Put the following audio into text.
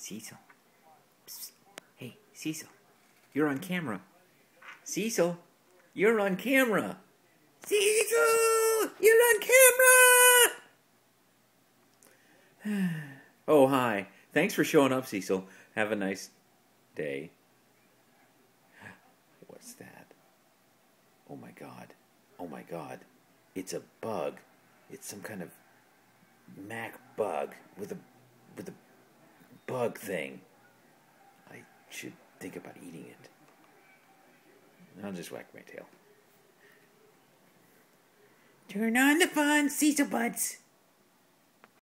Cecil. Psst. Hey, Cecil. You're on camera. Cecil, you're on camera. Cecil, you're on camera. Oh, hi. Thanks for showing up, Cecil. Have a nice day. What's that? Oh my God. Oh my God. It's a bug. It's some kind of Mac bug with a bug thing. I should think about eating it. I'll just whack my tail. Turn on the fun, Cecil Butts.